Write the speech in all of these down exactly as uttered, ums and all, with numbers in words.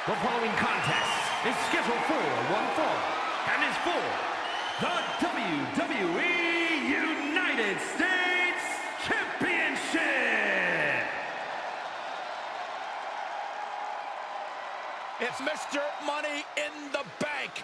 The following contest is scheduled for one fall and is for the W W E United States Championship. It's Mister Money in the Bank.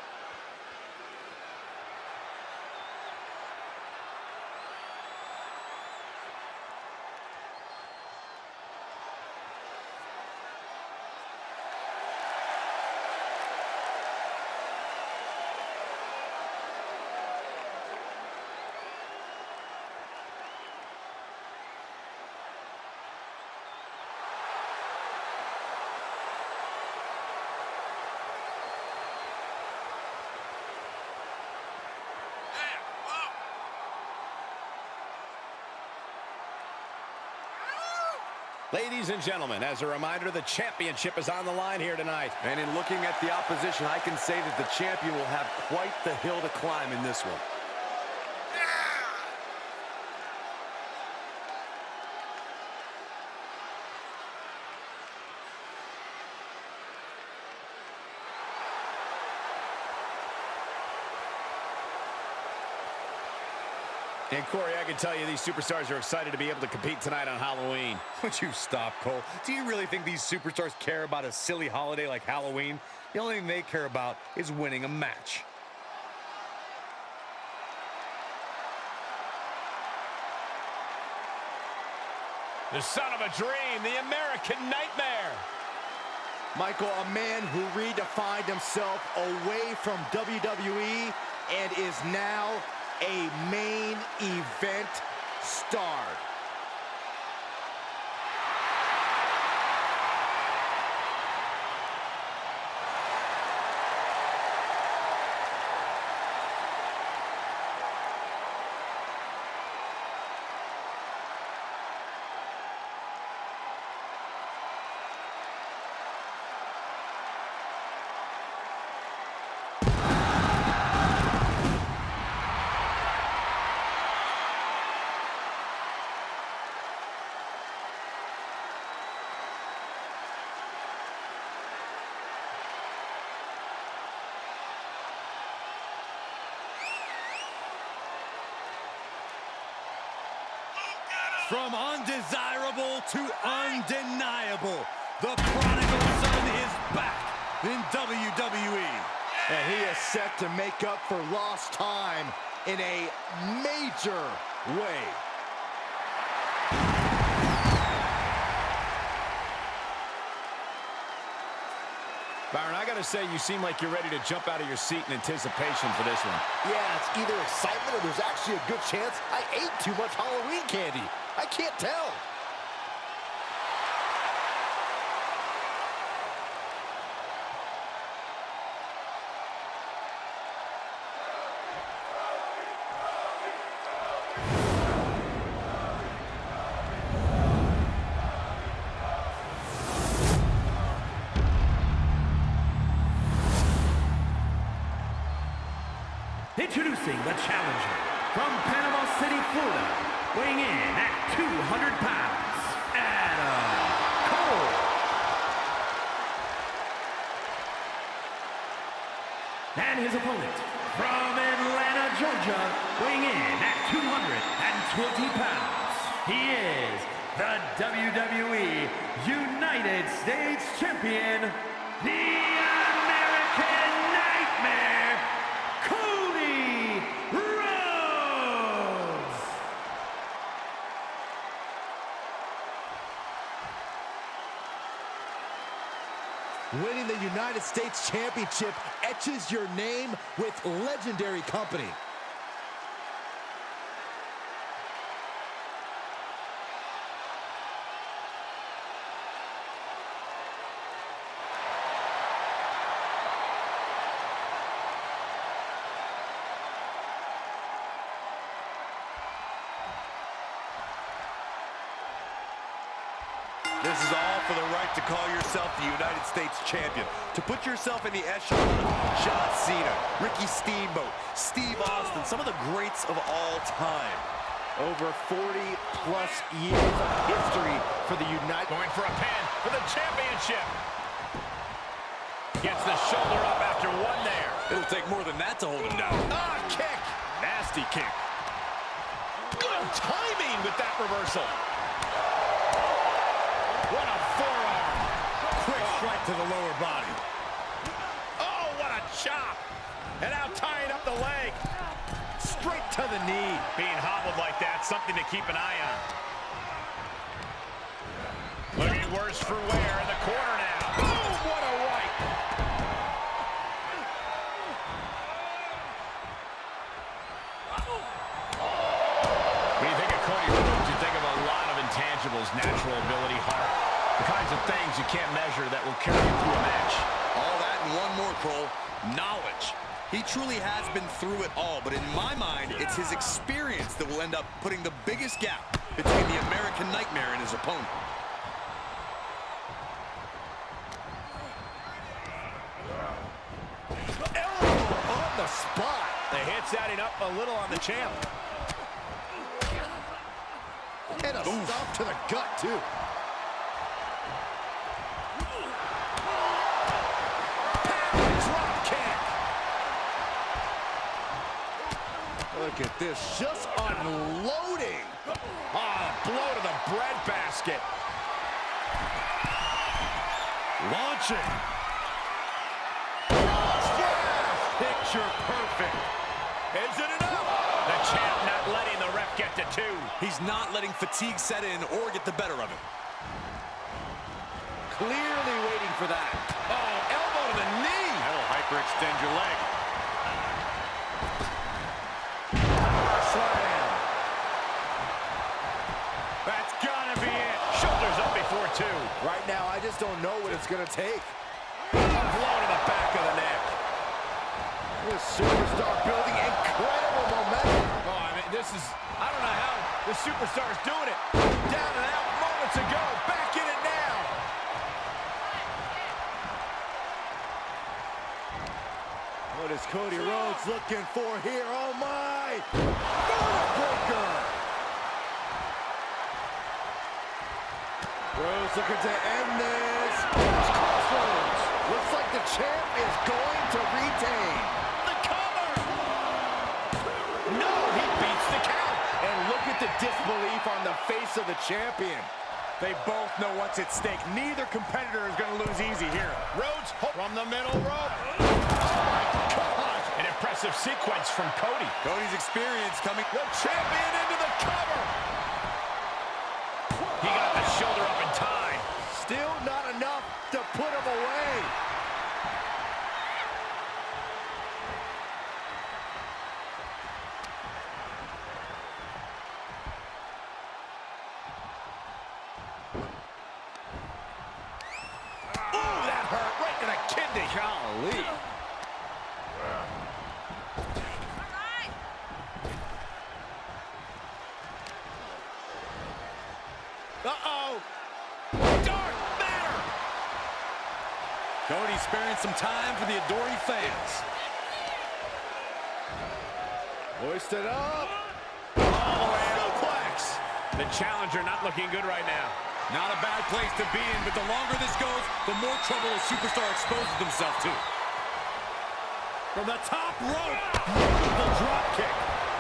Ladies and gentlemen, as a reminder, the championship is on the line here tonight. And in looking at the opposition, I can say that the champion will have quite the hill to climb in this one. And Corey, I can tell you these superstars are excited to be able to compete tonight on Halloween. Would you stop, Cole? Do you really think these superstars care about a silly holiday like Halloween? The only thing they care about is winning a match. The son of a dream, the American Nightmare. Michael, a man who redefined himself away from W W E and is now a main event star. From undesirable to undeniable, the prodigal son is back in W W E. And he is set to make up for lost time in a major way. Byron, I gotta say, you seem like you're ready to jump out of your seat in anticipation for this one. Yeah, it's either excitement or there's actually a good chance I ate too much Halloween candy. I can't tell. Introducing the challenger from Panama City, Florida, weighing in at two hundred pounds, Adam Cole. And his opponent from Atlanta, Georgia, weighing in at two hundred twenty pounds, he is the W W E United States Champion, the American Nightmare, Cody Rhodes. Winning the United States Championship etches your name with legendary company. This is all for the right to call yourself the United States Champion. To put yourself in the echelon of John Cena, Ricky Steamboat, Steve Austin, some of the greats of all time. Over forty plus years of history for the United... Going for a pin for the championship. Gets the shoulder up after one there. It'll take more than that to hold him down. Ah, kick. Nasty kick. Good timing with that reversal. What a forearm. Quick strike to the lower body. Oh, what a chop. And now tying up the leg. Straight to the knee. Being hobbled like that, something to keep an eye on. Looking worse for wear in the corner now. Boom, what a right. When you think of Cody Rhodes, you think of a lot of intangibles, natural ability, heart, the kinds of things you can't measure that will carry you through a match. All that and one more, Cole, knowledge. He truly has been through it all, but in my mind, it's his experience that will end up putting the biggest gap between the American Nightmare and his opponent. Elbow on the spot. The hit's adding up a little on the champ. And a stop to the gut, too. Drop kick. Look at this, just unloading. Ah, blow to the breadbasket. Launching. Picture perfect. Is it enough? The champ not letting the ref get to two. He's not letting fatigue set in or get the better of him. Clearly waiting for that. Oh, elbow to the knee. That'll hyperextend your leg. Slam. That's gotta be it. Shoulders up before two. Right now, I just don't know what it's going to take. A blow to the back of the neck. This superstar building incredible momentum. Oh, I mean, this is, I don't know how the superstar is doing it. Down and out moments ago. Back in it now. What is Cody Rhodes looking for here? Oh, my. Breaker. Rhodes looking to end this. Crossroads. Looks like the champ is going to retain. The cover. No, he beats the count. And look at the disbelief on the face of the champion. They both know what's at stake. Neither competitor is going to lose easy here. Rhodes from the middle rope. Oh, my God. An impressive sequence from Cody. Cody's experience coming. The champion into the cover. He got the shoulder up in time. Still not enough to put him away. Ooh, that hurt right to the kidney. Golly. Uh-oh. Dark matter. Cody sparing some time for the adoring fans. Hoisted up. All the way suplex. The challenger not looking good right now. Not a bad place to be in, but the longer this goes, the more trouble a superstar exposes himself to. From the top rope. The drop kick.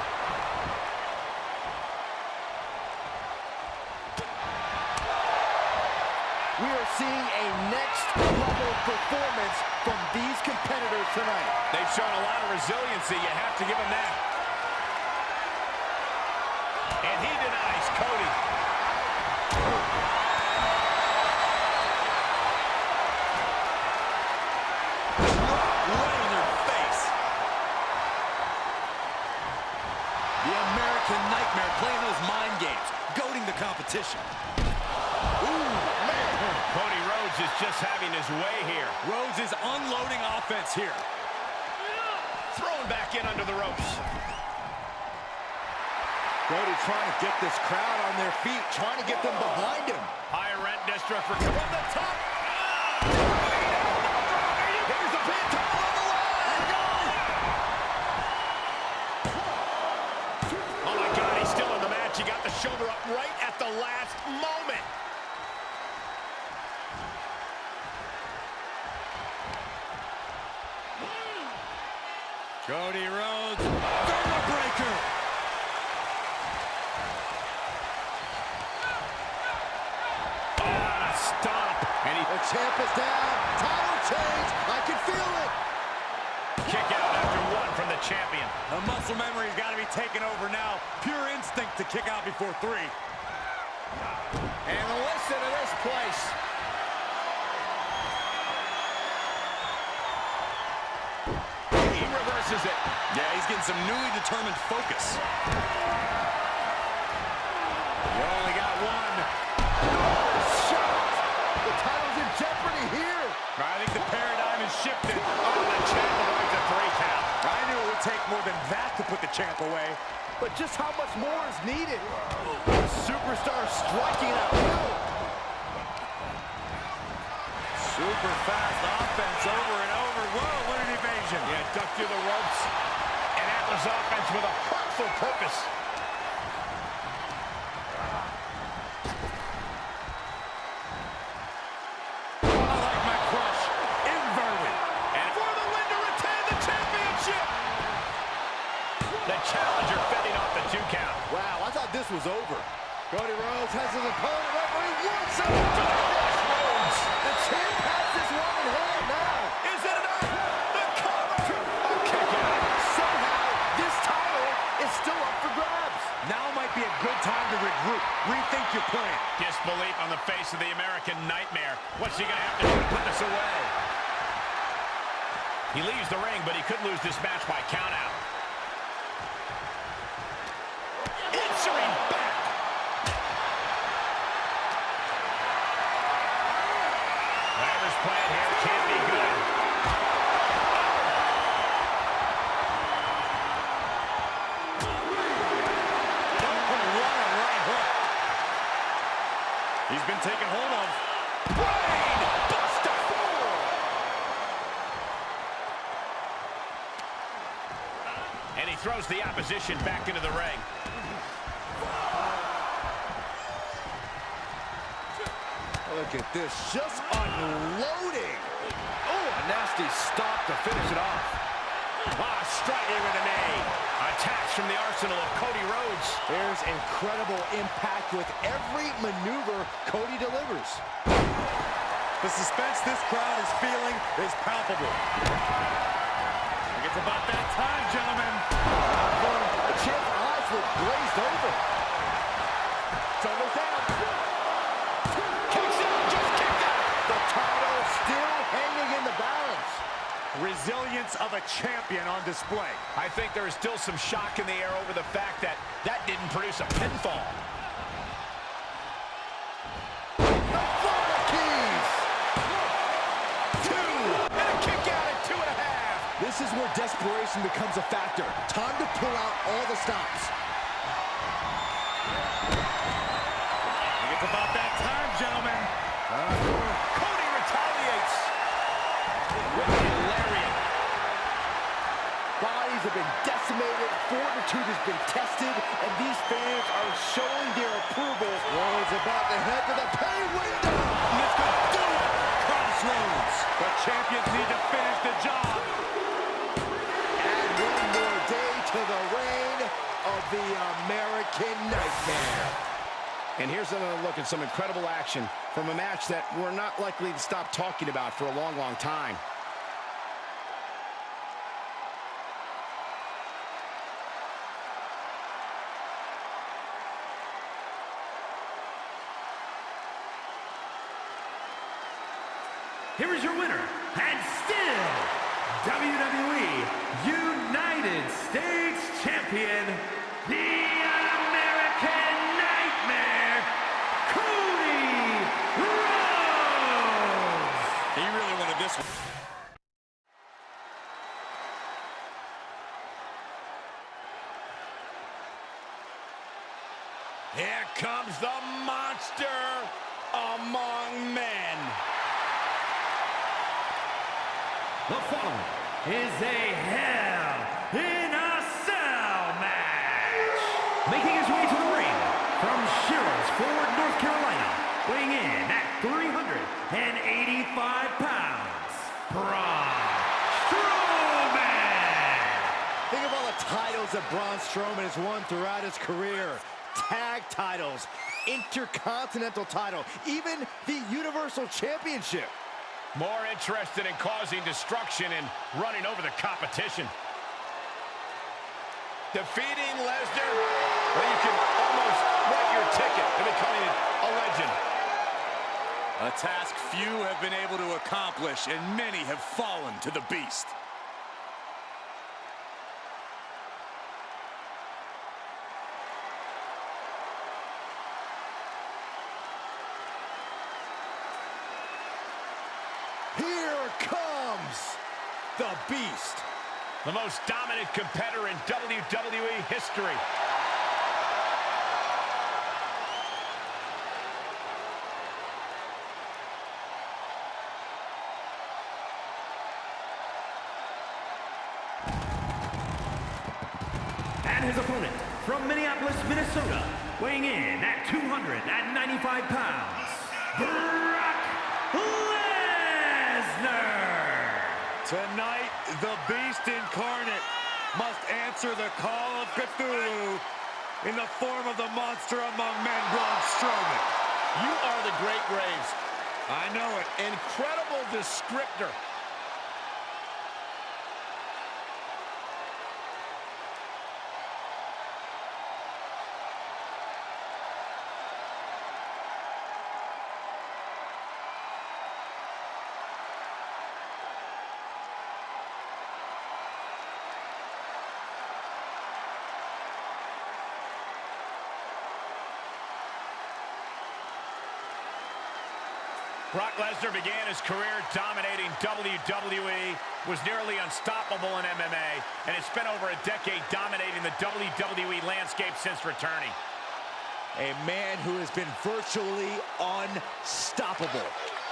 We are seeing a next level performance from these competitors tonight. They've shown a lot of resiliency. You have to give them that. And he denies Cody. Right in their face. The American Nightmare playing those mind games, goading the competition. Cody Rhodes is just having his way here. Rhodes is unloading offense here. Thrown back in under the ropes. Cody trying to get this crowd on their feet, trying to get them behind him. High rent district for from the top. Here's the pin, top on the line. Oh my God, he's still in the match. He got the shoulder up right at the last moment. Cody Rhodes, Vertebreaker. Oh, stomp. And he, the champ is down. Title change. I can feel it. Kick out after one from the champion. The muscle memory's got to be taken over now. Pure instinct to kick out before three. And listen to this place. He reverses it. Yeah, he's getting some newly determined focus. You only got one. Shot. The title's in jeopardy here. I think the paradigm has shifted. Oh, the champ avoids a three count. I knew it would take more than that to put the champ away. But just how much more is needed? The superstar striking at will. Super fast offense over and over. Whoa, what an evasion. Yeah, duck through the ropes. And Atlas offense with a hurtful purpose. I like my crush. Inverted. And for the win to retain the championship. The challenger fending off the two count. Wow, I thought this was over. Cody Rhodes has his opponent. Referee wants him. Rhodes. The champ has this one in hand now. Is it enough? The cover. A kick out. Somehow, this title is still up for grabs. Now might be a good time to regroup. Rethink your plan. Disbelief on the face of the American Nightmare. What's he going to have to do to put this away? He leaves the ring, but he could lose this match by countout. Answering back. Whatever's playing here can't be good. He's been taken hold of. Brain Buster. And he throws the opposition back into the ring. Look at this, just unloading. Oh, a nasty stop to finish it off. Ah, striking with a knee. Attacks from the arsenal of Cody Rhodes. There's incredible impact with every maneuver Cody delivers. The suspense this crowd is feeling is palpable. I think it's about that time, gentlemen. The champ's eyes were glazed over. Shoulders down. Kicks out, just kicked out. The title still hanging in the balance. Resilience of a champion on display. I think there is still some shock in the air over the fact that that didn't produce a pinfall. The Florida Keys. Two, and a kick out at two and a half. This is where desperation becomes a factor. Time to pull out all the stops. I think it's about that time, gentlemen. Cody retaliates with a lariat. Bodies have been decimated, fortitude has been tested, and these fans are showing their approval. Rhodes about to head to the pay window. This could do it. Crossroads. The champions need to finish the job. And one more day to the reign of the American Nightmare. And here's another look at some incredible action from a match that we're not likely to stop talking about for a long, long time. Here is your winner, and still W W E United States Champion, the American Nightmare, Cody Rhodes! He really wanted this one. Here comes the monster among men. The following is a Hell in a Cell match. Making his way to the ring from Sherrills Ford, North Carolina, weighing in at three hundred eighty-five pounds, Braun Strowman. Think of all the titles that Braun Strowman has won throughout his career. Tag titles, Intercontinental title, even the Universal Championship. More interested in causing destruction and running over the competition. Defeating Lesnar, well, you can almost write your ticket to becoming a legend. A task few have been able to accomplish, and many have fallen to the beast. Here comes the Beast. The most dominant competitor in W W E history. And his opponent from Minneapolis, Minnesota, weighing in at two hundred ninety-five pounds, Brock Lesnar. Tonight, the Beast Incarnate must answer the call of Cthulhu in the form of the monster among men, Braun Strowman. You are the Great Graves. I know it. Incredible descriptor. Brock Lesnar began his career dominating W W E, was nearly unstoppable in M M A, and has spent over a decade dominating the W W E landscape since returning. A man who has been virtually unstoppable.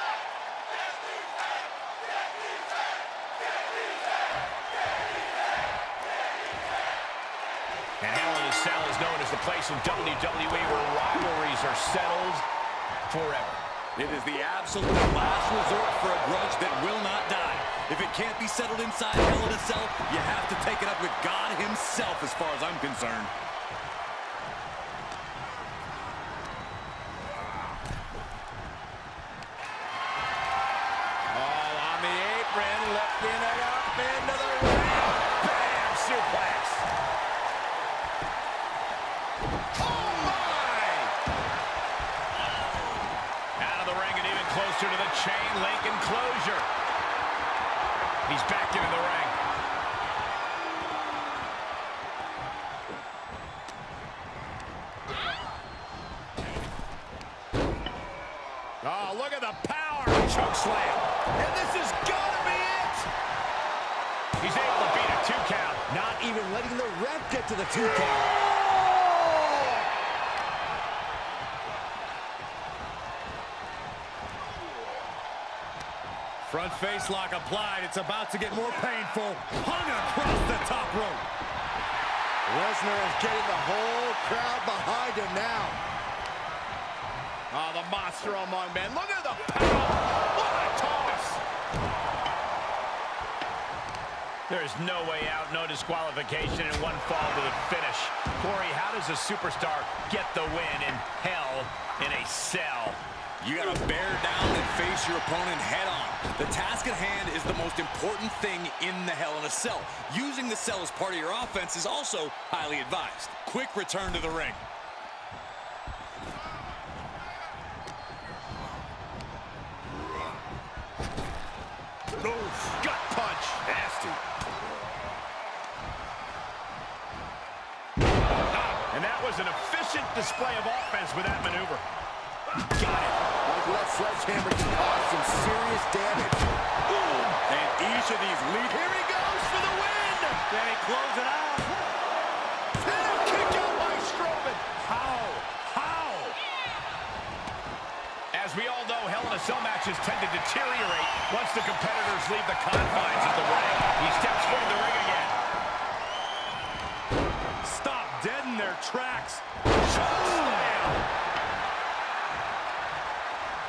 And Hell in a Cell is known as the place in W W E where rivalries are settled forever. It is the absolute last resort for a grudge that will not die. If it can't be settled inside Hell in a Cell, you have to take it up with God himself as far as I'm concerned. Oh, on the apron, lifting it up into the ring. Bam! Suplex. Closer to the chain link enclosure. He's back into the ring. Oh, look at the power. Choke slam. And this is gonna be it! He's able to beat a two count. Not even letting the ref get to the two count. Front face lock applied. It's about to get more painful. Hung across the top rope. Lesnar is getting the whole crowd behind him now. Oh, the monster among men. Look at the power. What a toss. There is no way out, no disqualification, and one fall to the finish. Corey, how does a superstar get the win in Hell in a Cell? You gotta bear down and face your opponent head on. The task at hand is the most important thing in the Hell in a Cell. Using the cell as part of your offense is also highly advised. Quick return to the ring. Oof, gut punch. Nasty. And that was an efficient display of offense with that maneuver. Got it. Michael, that sledgehammer can cause some serious damage. Boom. And each of these lead. Here he goes for the win. Can he close it out? And a kick out by Strowman. How? How? As we all know, Hell in a Cell matches tend to deteriorate once the competitors leave the confines of the ring. He steps foot in the ring again. Stop dead in their tracks. Slam.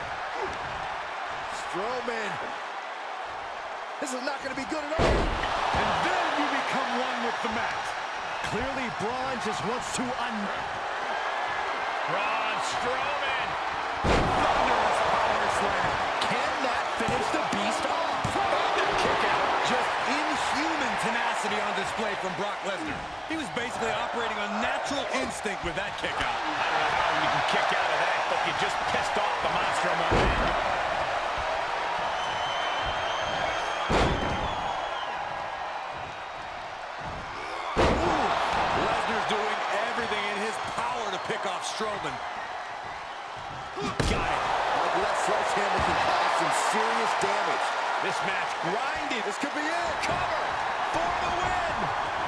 Strowman. This is not going to be good at all. And then you become one with the mat. Clearly, Braun just wants to un... Braun Strowman. Thunderous power slam. Can that finish the beast off? That kick out. Just inhuman tenacity on display from Brock Lesnar. He was basically operating on natural instinct with that kick out. I don't know how you can kick out of that, but you just pissed off the monster among men. Pick off Strowman. Got it. Like that sledgehammer can cause some serious damage. This match grinded. This could be it. Cover for the win.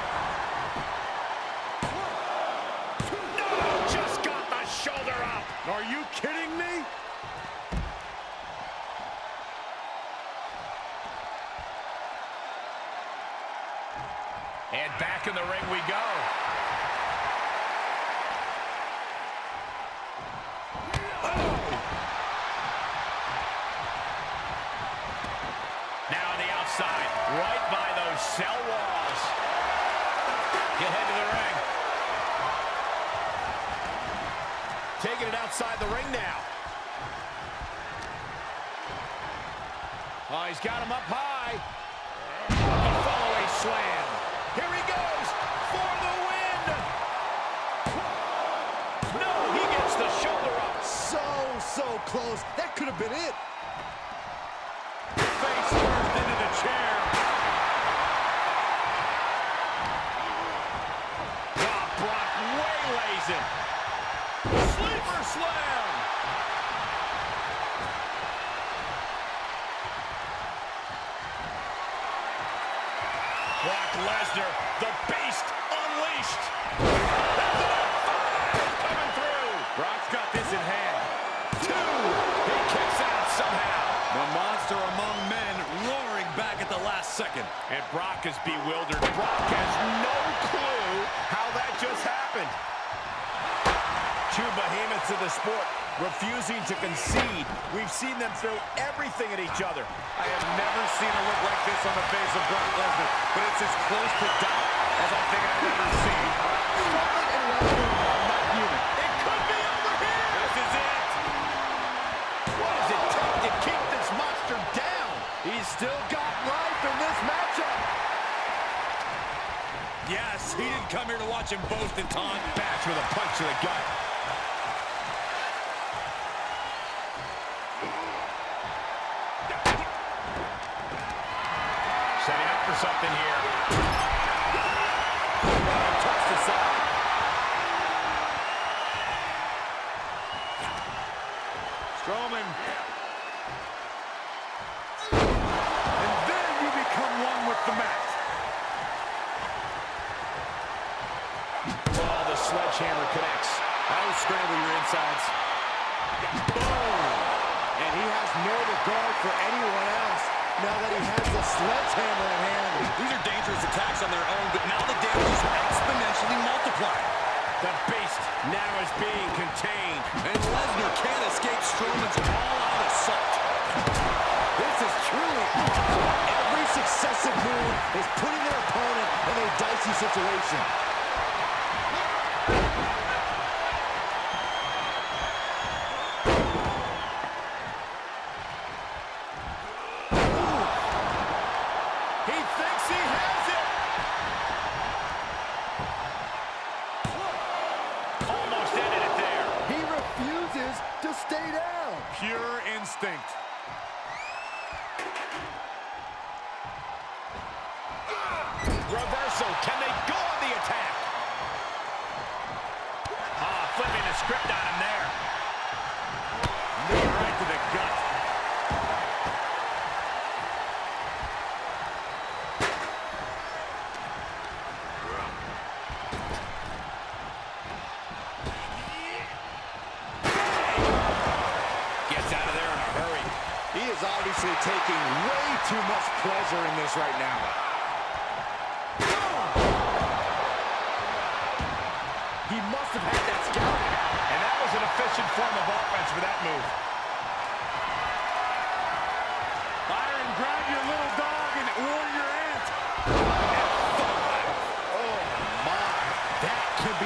No, just got the shoulder up. Are you kidding me? And back in the ring we go. Right by those cell walls. Get head to the ring. Taking it outside the ring now. Oh, he's got him up high. The follow-away slam. Here he goes for the win. No, he gets the shoulder up. So, so close. That could have been it. Face first into the chair. Oh, Brock waylays him. Sleeper slam. Brock Lesnar, the beast unleashed. That's it. Five coming through. Brock's got this in hand. Two. He kicks out somehow. The monster among men roaring back at the last second. And Brock is bewildered. Brock has no clue how that just happened. Two behemoths of the sport refusing to concede. We've seen them throw everything at each other. I have never seen a look like this on the face of Brock Lesnar, but it's as close to doubt as I think I've ever seen. Strowman and Lesnar are not human. It could be over here. This is it. What does it take to keep this monster down? He's still got life in this matchup. Yes, he didn't come here to watch him boast and taunt. Back with a punch to the gut. Setting up for something here. Tossed aside. Strowman. And then you become one with the mat. Oh, the sledgehammer connects. That will scramble your insides. Boom! And he has no regard for anyone else now that he has the sledgehammer in hand. These are dangerous attacks on their own, but now the damage is exponentially multiplied. The beast now is being contained. And Lesnar can't escape Strowman's all-out assault. This is truly awesome. Every successive move is putting their opponent in a dicey situation. Pure instinct. Reversal. Can they go on the attack? Ah, flipping the script on him there. Knee right to the gut. Is obviously taking way too much pleasure in this right now. He must have had that scouted. And that was an efficient form of offense for that move. Byron, grab your little dog and warn your aunt.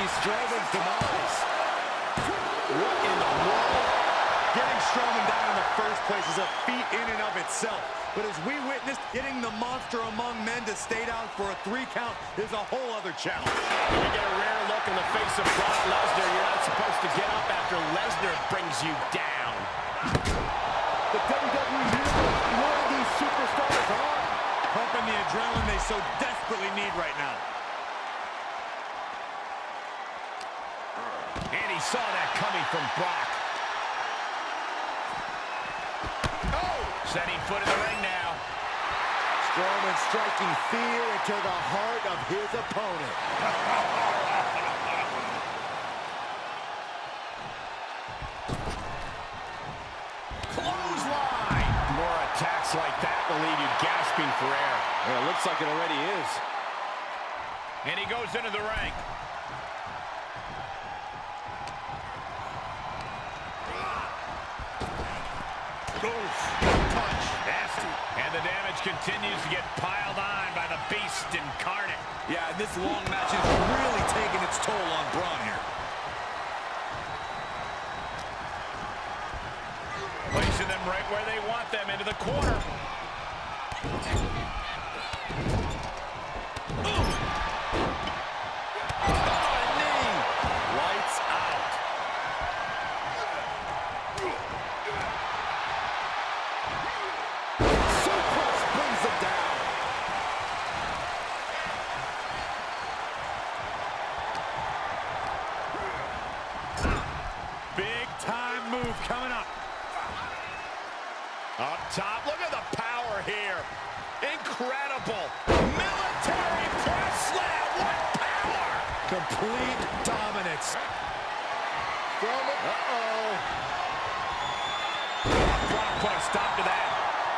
see Strowman's demise. What in the world? Getting Strowman down in the first place is a feat in and of itself. But as we witnessed, getting the monster among men to stay down for a three count is a whole other challenge. You get a rare look in the face of Brock Lesnar. You're not supposed to get up after Lesnar brings you down. The W W E Universe luring these superstars on. Pumping the adrenaline they so desperately need right now. And he saw that coming from Brock. Setting foot in the ring now. Strowman striking fear into the heart of his opponent. Clothesline! More attacks like that will leave you gasping for air. Well, it looks like it already is. And he goes into the ring. Punch. Nasty. And the damage continues to get piled on by the Beast Incarnate. Yeah, and this long match is really taking its toll on Braun here. Placing them right where they want them, into the corner. Coming up. Up top, look at the power here. Incredible. Military press slam, what power. Complete dominance. Strowman, uh-oh. Brock put a stop to that.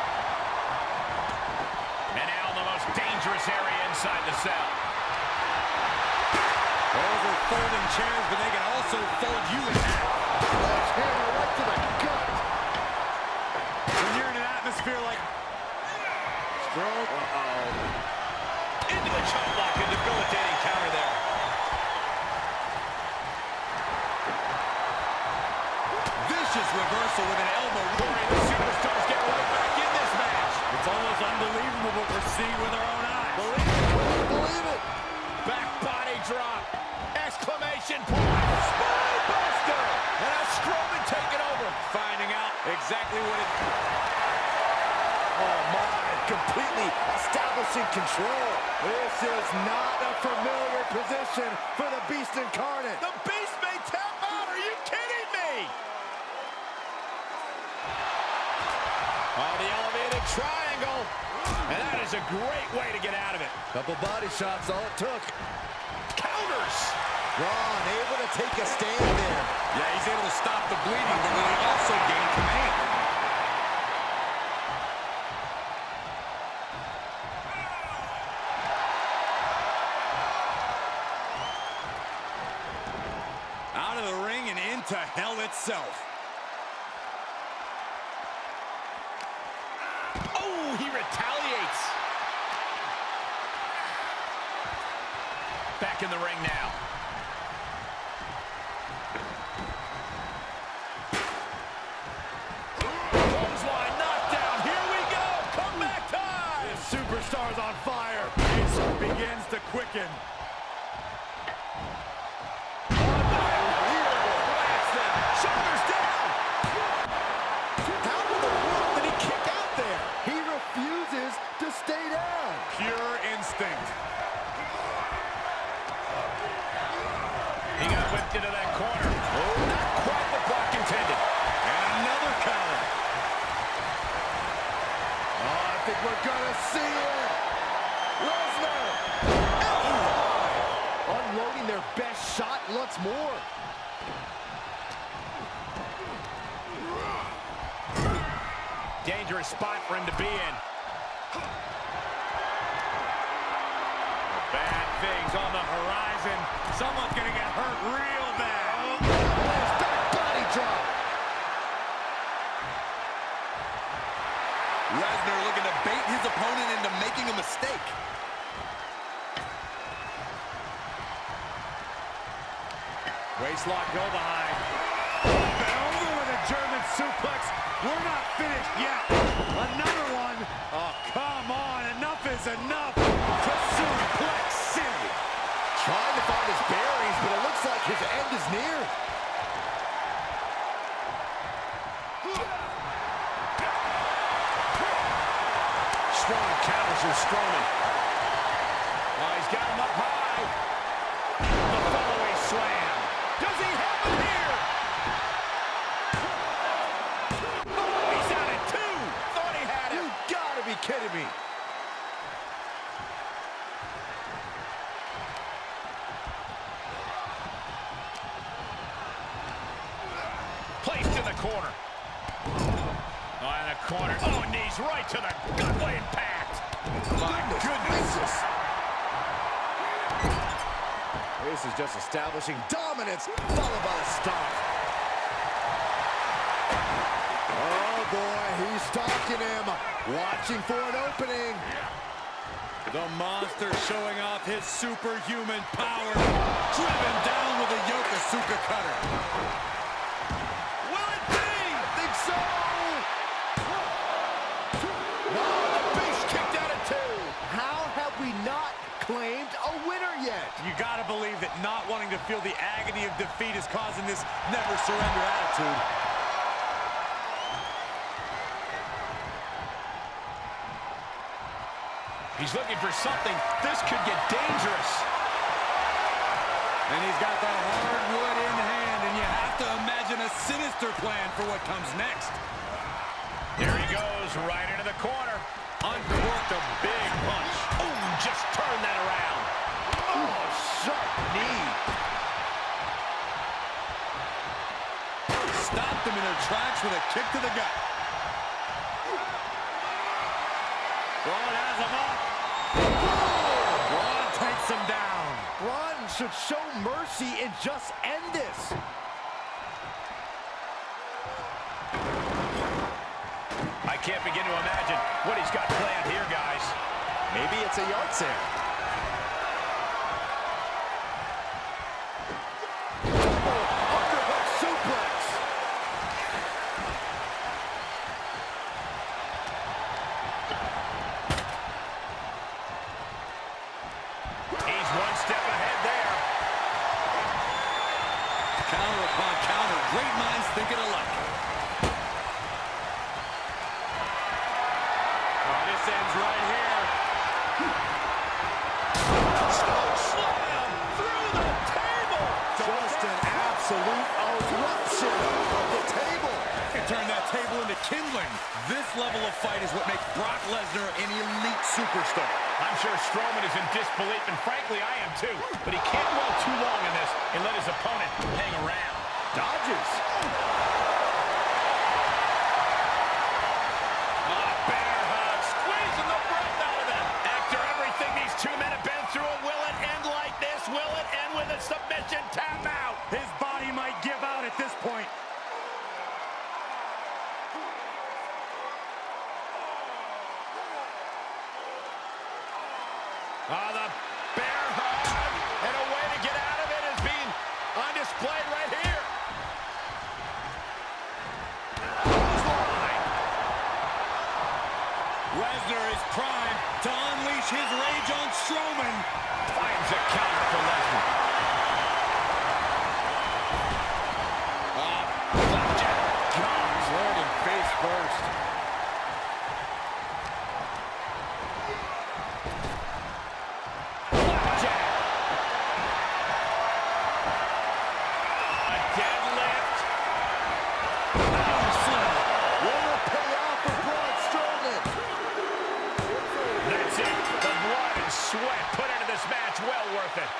And now in the most dangerous area inside the cell. Those are folding chairs, but they can also fold you in half. Hammer right to the gut. When you're in an atmosphere like Strowman, uh-oh. Into the choke block, a debilitating counter there. Vicious reversal with an elbow. Corey, the superstars get right back in this match. it's almost unbelievable what we're seeing with our own eyes. Believe it, believe it. Back body drop. Exclamation point. Spinebuster. And a Strowman taking over. Finding out exactly what it... Oh, my. Completely establishing control. This is not a familiar position for the Beast Incarnate. The Beast may tap out. Are you kidding me? Oh, the elevated triangle. And that is a great way to get out of it. Couple body shots, all it took. Counters. Braun able to take a stand there. Yeah, he's able to stop the bleeding, but will he also gain command? Out of the ring and into hell itself. Oh, he retaliates. Back in the ring now. Clothesline knockdown. Here we go. Comeback time. This superstar's on fire. Pace begins to quicken. Shoulders down. How in the world did he kick out there? He refuses to stay down. Pure instinct. He got whipped into that corner. Oh, not quite the block intended. And another counter. Oh, I think we're gonna see it. Lesnar. Oh. Unloading their best shot once more. Dangerous spot for him to be in. Bad things on the horizon. Someone's gonna get hurt real bad. Nice back body drop. Lesnar looking to bait his opponent into making a mistake. Waistlock go behind. And over with a German suplex. We're not finished yet. Another one. Oh, come on. Enough is enough. To Suplex City. Trying to find his bearings, but it looks like his end is near. Strong counters from Strowman. Oh, he's got him up high. The follow-away slam. Does he have him here? Oh, he's out at two. Thought he had him. You gotta be kidding me. Placed in the corner. Oh, in the corner. Oh, knees right to the gut. What impact. My goodness. This is just establishing dominance, followed by a stomp. Oh, boy, he's stalking him, watching for an opening. The monster showing off his superhuman power. Driven down with a Yokosuka cutter. Will it be? I think so. No, the beast kicked out at two. How have we not claimed a winner yet? You got to believe that not wanting to feel the agony of defeat is causing this never surrender attitude. He's looking for something. This could get dangerous. And he's got the hardwood in hand, and you have to imagine a sinister plan for what comes next. There he goes, right into the corner. Uncorked a big punch. Oh, just turn that around. Oh, sharp knee. Stopped them in their tracks with a kick to the gut. Braun has him up. Braun takes him down. Braun should show mercy and just end this. I can't begin to imagine what he's got planned here, guys. Maybe it's a yard sale. Double underhook suplex. He's one step ahead there. Counter upon counter. Great minds thinking alike. Oh, this ends right here. Choke slam through the table. Just an absolute eruption of the table. Turn that table into kindling. This level of fight is what makes Brock Lesnar an elite superstar. I'm sure Strowman is in disbelief, and frankly, I am too. But he can't dwell too long in this and let his opponent hang around. Dodges. Oh, bear hug, squeezing the breath out of them. After everything these two men have been through, will it end like this? Will it end with a submission tap out? His body might give out at this point. Oh, the bear hug, and a way to get out of it is being on display right here. Clothesline. Lesnar is primed to unleash his rage on Strowman. Finds a counter for Lesnar. Ah, flapjack. He's landing face first. Flapjack. A deadlift. Will it pay off for Braun Strowman? That's it. The blood and sweat put into this match, well worth it.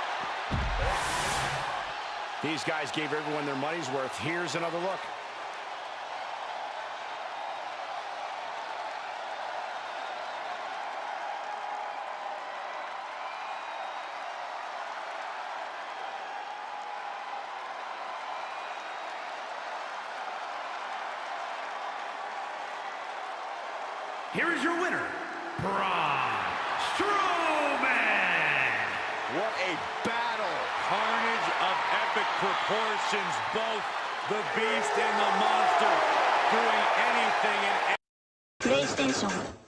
These guys gave everyone their money's worth. Here's another look. Here is your winner, Braun Strowman. What a battle. Carnage of epic proportions, both the Beast and the Monster doing anything and PlayStation